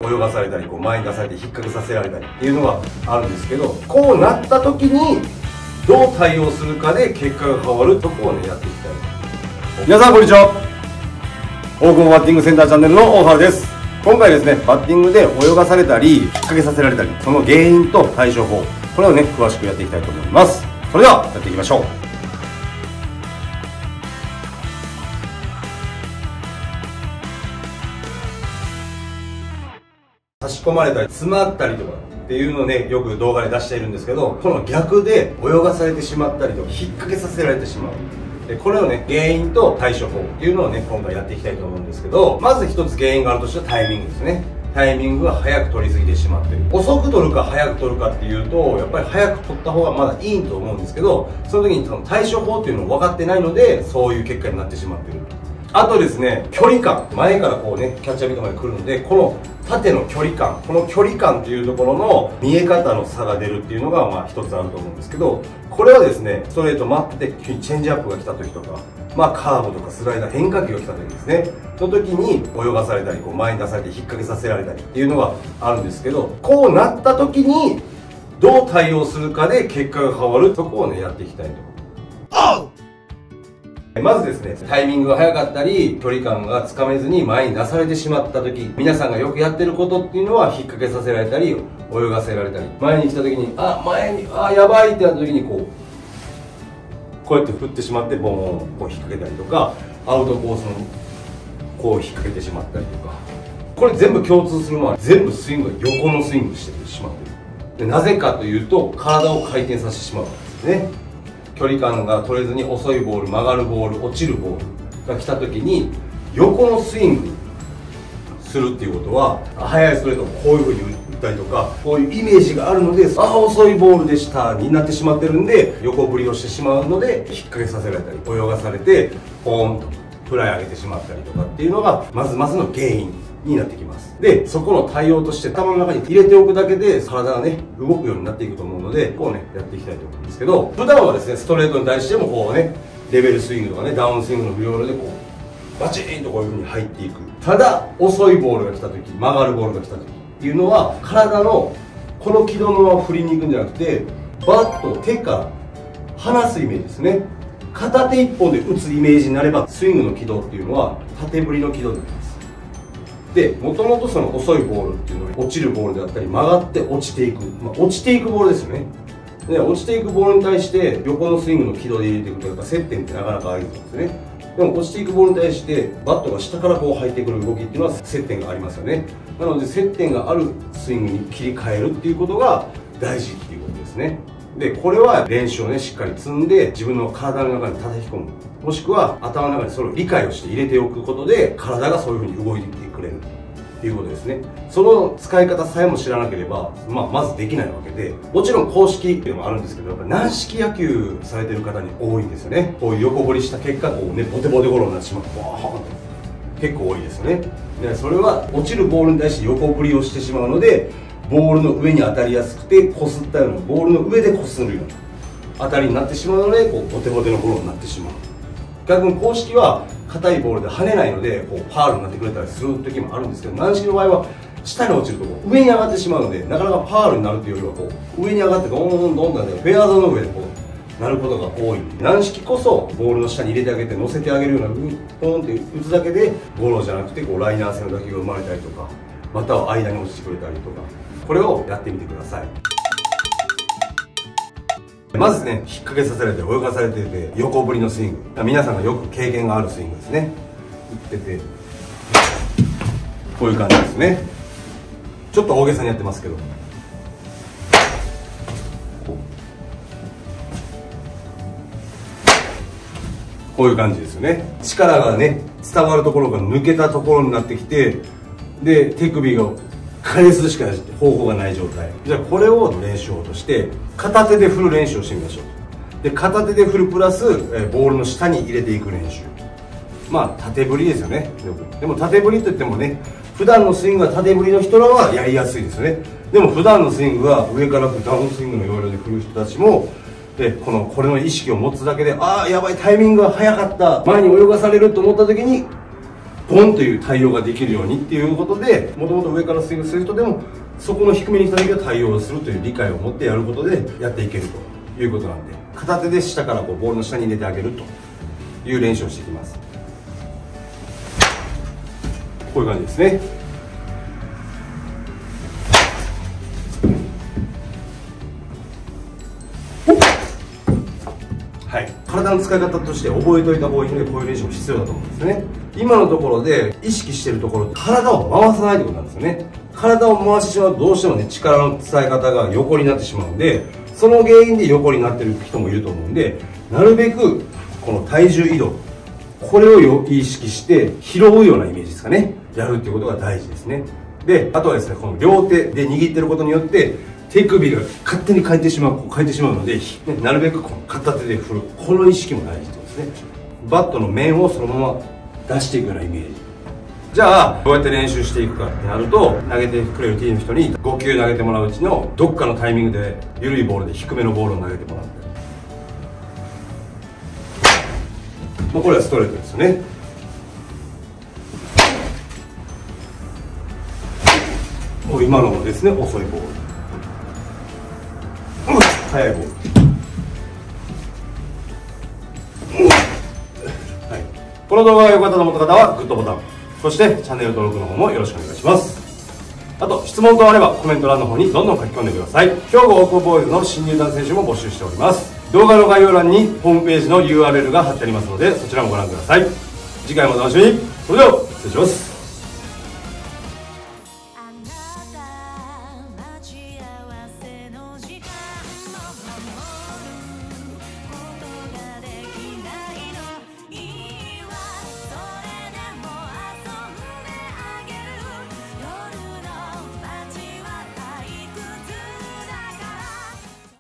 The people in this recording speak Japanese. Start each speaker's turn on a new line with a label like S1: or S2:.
S1: 泳がされたり、こう前に出されて引っ掛けさせられたりっていうのがあるんですけど、こうなった時にどう対応するかで結果が変わるとこをね、やっていきたい。皆さんこんにちは。大久保バッティングセンターチャンネルの大原です。今回ですね、バッティングで泳がされたり引っ掛けさせられたり、その原因と対処法、これをね詳しくやっていきたいと思います。それではやっていきましょう。差し込まれたり詰まったりとかっていうのをね、よく動画で出しているんですけど、この逆で泳がされてしまったりとか引っ掛けさせられてしまう、これをね、原因と対処法っていうのをね、今回やっていきたいと思うんですけど、まず一つ原因があるとしたらタイミングですね。タイミングが早く取りすぎてしまってる。遅く取るか早く取るかっていうと、やっぱり早く取った方がまだいいと思うんですけど、その時にその対処法っていうのを分かってないので、そういう結果になってしまってる。あとですね、距離感、前からこうね、キャッチャーミットまで来るので、この縦の距離感、この距離感っていうところの見え方の差が出るっていうのがまあ一つあると思うんですけど、これはですね、ストレート待ってチェンジアップが来た時とか、まあカーブとかスライダー、変化球が来た時ですね、その時に泳がされたり、こう前に出されて引っ掛けさせられたりっていうのがあるんですけど、こうなった時にどう対応するかで結果が変わる、そこをね、やっていきたいと思います。まずですね、タイミングが早かったり、距離感がつかめずに前に出されてしまった時、皆さんがよくやってることっていうのは、引っ掛けさせられたり、泳がせられたり、前に来た時に、やばいってなった時にこうやって振ってしまって、ボーンをこう引っ掛けたりとか、アウトコースのこう引っ掛けてしまったりとか、これ全部共通するのは、全部スイングが横のスイングしてしまってる。でなぜかというと、体を回転させてしまうからですね。距離感が取れずに遅いボール、曲がるボール、落ちるボールが来た時に横のスイングするっていうことは、速いストレートをこういう風に打ったりとか、こういうイメージがあるので、遅いボールでしたになってしまってるんで、横振りをしてしまうので引っ掛けさせられたり、泳がされてポーンとフライ上げてしまったりとかっていうのがまずの原因になってきます。で、そこの対応として頭の中に入れておくだけで体がね、動くようになっていくと思うので、こうね、やっていきたいと思うんですけど、普段はですね、ストレートに対してもこうね、レベルスイングとかね、ダウンスイングの不要でこう、バチーンとこういう風に入っていく。ただ、遅いボールが来た時、曲がるボールが来た時っていうのは、体のこの軌道のまま振りに行くんじゃなくて、バットを手から離すイメージですね。片手一本で打つイメージになれば、スイングの軌道っていうのは縦振りの軌道になります。で、もともとその遅いボールっていうのは落ちるボールであったり、曲がって落ちていく、落ちていくボールですよね。で、落ちていくボールに対して横のスイングの軌道で入れていくと、やっぱ接点ってなかなかありそうですね。でも落ちていくボールに対してバットが下からこう入ってくる動きっていうのは接点がありますよね。なので接点があるスイングに切り替えるっていうことが大事っていうことですね。で、これは練習をね、しっかり積んで自分の体の中に叩き込む。もしくは頭の中にそれを理解をして入れておくことで、体がそういうふうに動いてくれるということですね。その使い方さえも知らなければ、まずできないわけで、もちろん公式っていうのもあるんですけど、やっぱり軟式野球されてる方に多いんですよね。こういう横振りした結果、こうね、ボテボテゴロになってしまう。わーンと結構多いですよね。で、それは落ちるボールに対して横振りをしてしまうので、ボールの上に当たりやすくて、こすったような、ボールの上でこするような当たりになってしまうので、こうボテボテのゴロになってしまう。逆に公式は硬いボールで跳ねないので、こうファウルになってくれたりする時もあるんですけど、軟式の場合は下に落ちるとこう上に上がってしまうので、なかなかファウルになるというよりはこう上に上がってどんどんどんどんフェアゾーンの上でこうなることが多い。軟式こそボールの下に入れてあげて乗せてあげるようなポーンって打つだけでゴロじゃなくてこうライナー性の打球が生まれたりとか、または間に落ちてくれたりとか、これをやってみてください。まずね、引っ掛けさせられて泳がされてて横振りのスイング、皆さんがよく経験があるスイングですね。打っててこういう感じですね。ちょっと大げさにやってますけど、こういう感じですよね。力がね、伝わるところが抜けたところになってきて、で手首が加熱するしか方法がない状態。じゃあこれを練習法として片手で振る練習をしてみましょう。で、片手で振るプラスボールの下に入れていく練習、縦振りですよね。でも縦振りといってもね、普段のスイングは縦振りの人らはやりやすいですよね。でも普段のスイングは上からダウンスイングの要領で振る人たちも、これの意識を持つだけで、やばい、タイミングが早かった、前に泳がされると思った時にボンという対応ができるようにっていうことで、もともと上からスイングする人でもそこの低めに来た時は対応するという理解を持ってやることでやっていけるということなんで、片手で下からこうボールの下に入れてあげるという練習をしていきます。こういう感じですね。はい、体の使い方として覚えておいた方がいいので、こういう練習も必要だと思うんですよね。今のところで意識しているところ、体を回さないということなんですよね。体を回してしまうとどうしてもね、力の伝え方が横になってしまうんで、その原因で横になってる人もいると思うんで、なるべくこの体重移動、これを意識して拾うようなイメージですかね、やるっていうことが大事ですね。で、あとはですね、この両手で握ってることによって手首が勝手に変えてしまうので、なるべくこの片手で振る、この意識も大事ってことですね。バットの面をそのまま出していくようなイメージ。じゃあどうやって練習していくかってなると、投げてくれるチームの人に5球投げてもらううちのどっかのタイミングで緩いボールで低めのボールを投げてもらったり、これはストレートですよね。もう今のもですね、遅いボール、速いボール、はい、この動画が良かったと思った方はグッドボタン、そしてチャンネル登録の方もよろしくお願いします。あと質問等あればコメント欄の方にどんどん書き込んでください。兵庫オープンボーイズの新入団選手も募集しております。動画の概要欄にホームページの URL が貼ってありますので、そちらもご覧ください。次回もお楽しみに。それでは失礼します。